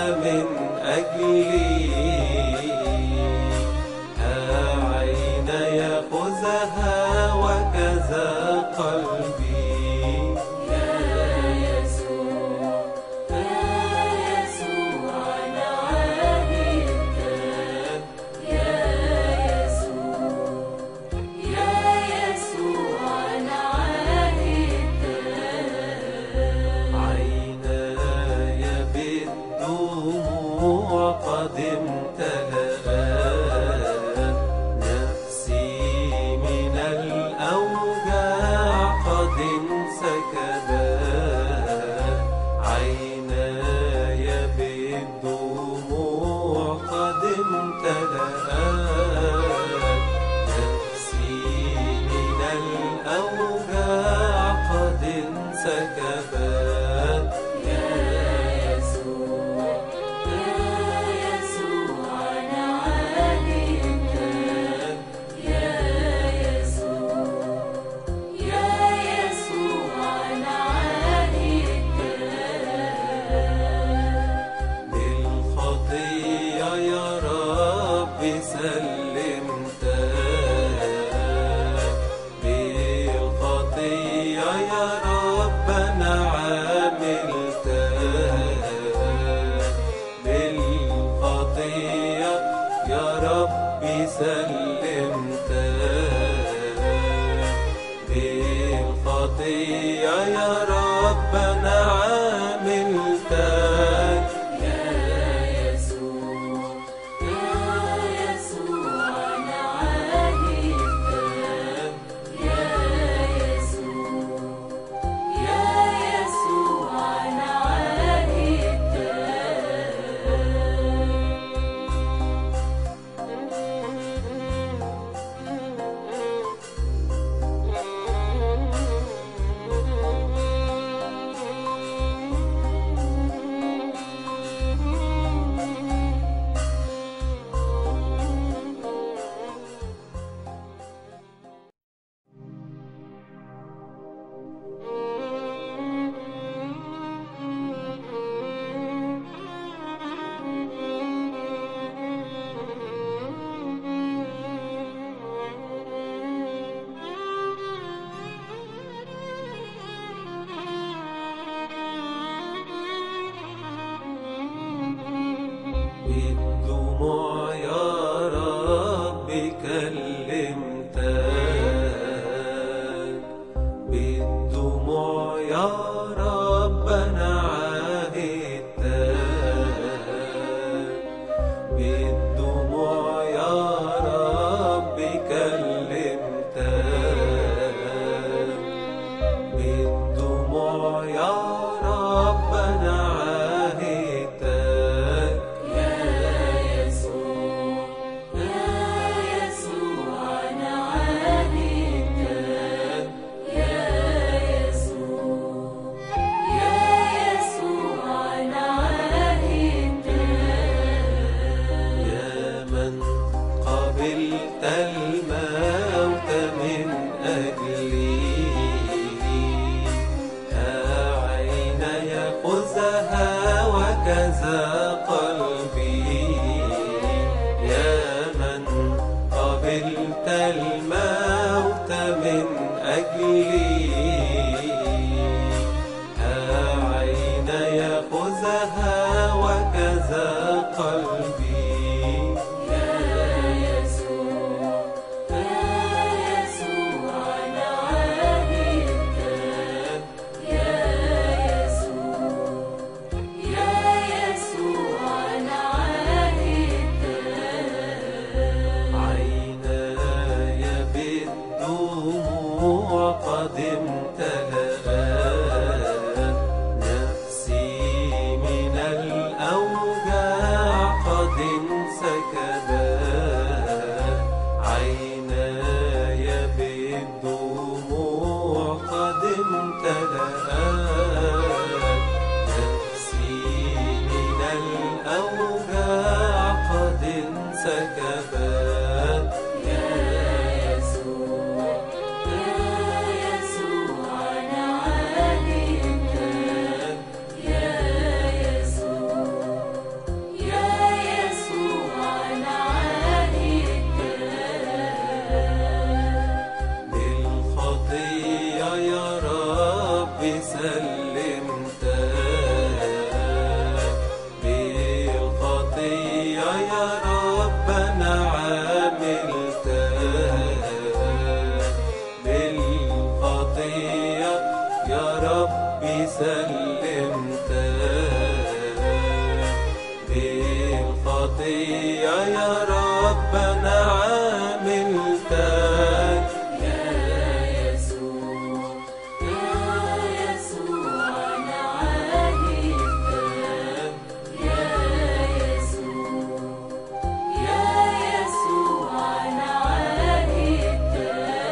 من أجلي، عيني خذها وكذا قلبي. قد امتلأت نفسي من الأوجاع، قد انسكبت عيناي بالدموع، قد امتلأت نفسي من الأوجاع، قد انسكبت. سلمتك بالخطية يا رب، أنا عاملتك بالخطية يا ربي، سلمتك بالخطية يا رب، أنا عاملتك. بالدموع يا رب كلمتك، بالدموع يا رب أنا عاهدتك، بالدموع يا رب كلمتك، بالدموع يا رب أنا عاهدتك. قبلت الموت من أجلي، عيني خذها وكذا قلبي. يا من قبلت الموت من أجلي، عيني خذها وكذا قلبي. قد امتلأت نفسي من الأوجاع، قد انسكبت عيناي بالدموع، قد امتلأت نفسي من الأوجاع، قد انسكبت. خطية يا رب أنا عملتك. يا يسوع أنا عاهدتك. يا يسوع أنا عاهدتك.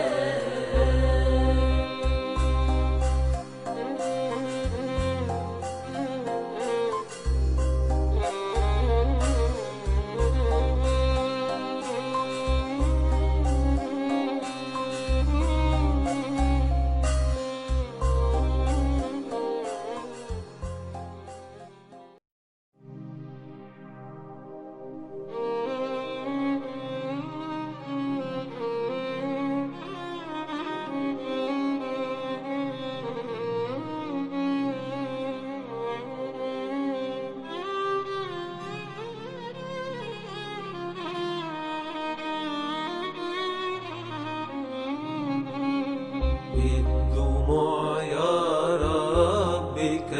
بالدموع يا رب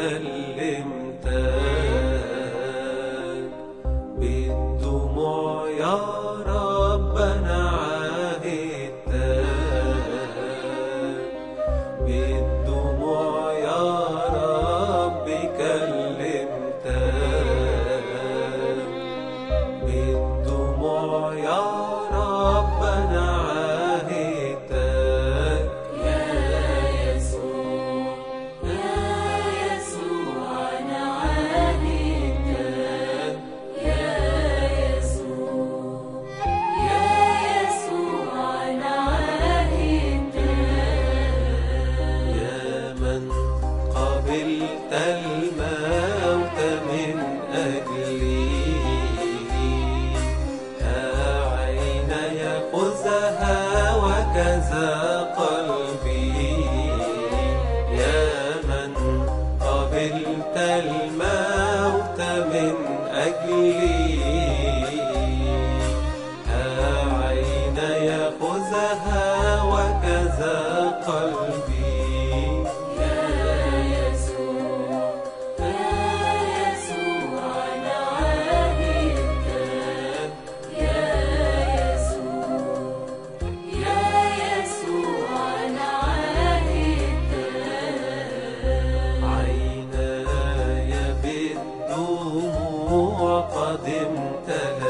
كلمتك، بالدموع يا رب أنا عاهدتك، بالدموع يا رب كلمتك، بالدموع يا رب أنا عاهدتك. يا يسوع أنا عاهدتك. يا يسوع أنا عاهدتك. يا من قبلت الموت من أجلي، عين يأخذها وكذا قلبي. يا من قبلت الموت من أجلي، عين يأخذها وكذا قلبي. يا يسوع أنا عاهدتك. يا يسوع أنا عاهدتك. عيناي بالدموع قد امتلأت،